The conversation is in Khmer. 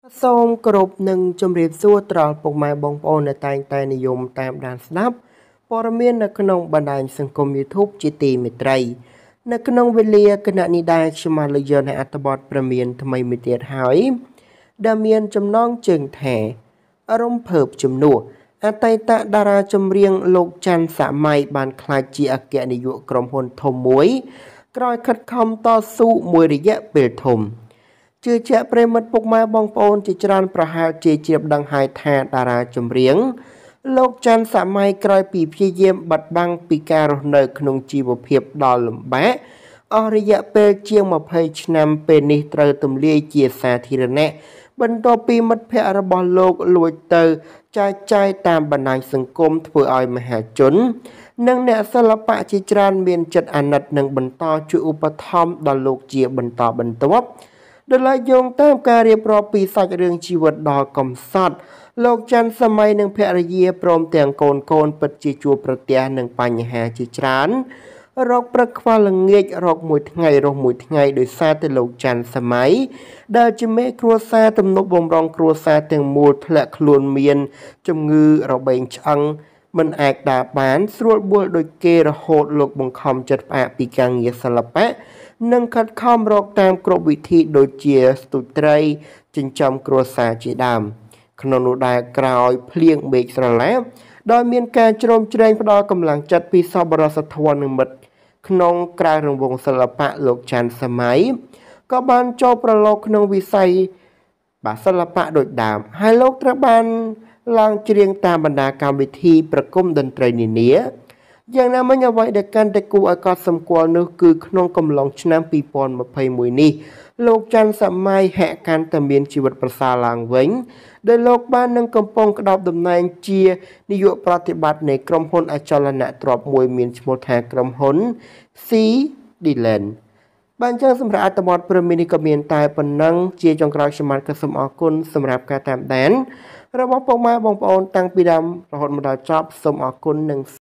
សូមគោរពនិងជម្រាបសួរដល់ពុកម៉ែបងប្អូនដែលតែងតែនិយមតាមដានស្ដាប់ព័ត៌មាននៅក្នុងបណ្ដាញសង្គម YouTube ជាទីមេត្រីនៅក្នុងវេលាគណៈនេះដែរខ្ញុំបានលើកយកនៅអត្ថបទព្រមានថ្មីមួយទៀតហើយដែលមានចំណងជើងថាអរំភើបជំនួសអតីតតារាចម្រៀងលោកច័ន្ទសម័យបានក្លាយជាអគ្គនាយកក្រុមហ៊ុនធំមួយក្រោយខិតខំតស៊ូមួយរយៈពេលធំជឿជាក់ប្រិមិត្តពុកម៉ែបងប្អូនជាច្រើនប្រហែលជាជ្រាបដឹងហើយថាតារាចម្រៀងលោកច័ន្ទសម័យក្រោយពីព្យាយាមបិទបាំងពីការរស់នៅក្នុងជីវភាពដ៏លំបាកអស់រយៈពេលជាង20ឆ្នាំពេលនេះត្រូវទម្លាយជាសាធារណៈបន្ទាប់ពីមិត្តភ័ក្តិរបស់លោកលួចទៅចែកចាយតាមបណ្ដាញសង្គមធ្វើឲ្យមហាជននិងអ្នកសិល្បៈជាច្រើនមានចិត្តអាណិតនិងបន្តជួយឧបត្ថម្ភដល់លោកជាបន្តបន្ទាប់ដោយឡែកយោងតាមការរៀបរាប់ពីសាច់រឿងជីវិតដ៏កំសត់លោកច័ន្ទសម័យនិងភរិយាព្រមទាំងកូនពិតជាជួបប្រទះនឹងបញ្ហាជាច្រើនរកព្រឹកខ្វល់ល្ងាចរកមួយថ្ងៃរស់មួយថ្ងៃដោយសារតែលោកច័ន្ទសម័យដែលជាមេគ្រួសារទំនប់បំរុងគ្រួសារទាំងមូលធ្លាក់ខ្លួនមានជំងឺរបេងឆ្អឹងមិនអាចដើរបានស្រួលបួលដូចគេរហូតលោកបង្ខំចិត្តផ្អាកពីការងារសិល្បៈនិងខិតខំរកតាមគ្រប់វិធីដូចជាស្ទូចត្រីចិញ្ចឹមគ្រួសារជាដើមក្នុងនោះដែរក្រោយភ្លៀងមេឃស្រឡះដោយមានការជ្រោមជ្រែងផ្ដល់កម្លាំងចិត្តពីសប្បុរសធម៌និងមិត្តក្នុងក្រៅរង្វង់សិល្បៈលោកច័ន្ទសម័យក៏បានចូលប្រឡូកក្នុងវិស័យសិល្បៈដូចដើមហើយលោកត្រូវបានឡើងច្រៀងតាមបណ្ដាកម្មវិធីប្រគំតន្ត្រីនានាយ៉ាងណាមិញអ្វីដែលកាន់តែគួរឲ្យកត់សម្គាល់នោះគឺក្នុងកំឡុងឆ្នាំ2021នេះលោកច័ន្ទសម័យហាក់កាន់តែមានជីវិតប្រសើរឡើងវិញដោយលោកបាននឹងកំពុងក្តោបតំណែងជានាយកប្រតិបត្តិនៃក្រុមហ៊ុនអចលនទ្រព្យមួយមានឈ្មោះថាក្រុមហ៊ុន C Dylan បានចឹងសម្រាប់អត្ថបទព្រមនេះក៏មានតែប៉ុណ្ណឹងជាចុងក្រោយខ្ញុំបានសូមអរគុណសម្រាប់ការតាមដានរបស់ពុកម៉ែបងប្អូនតាំងពីដើមរហូតមកដល់ចប់សូមអរគុណនិង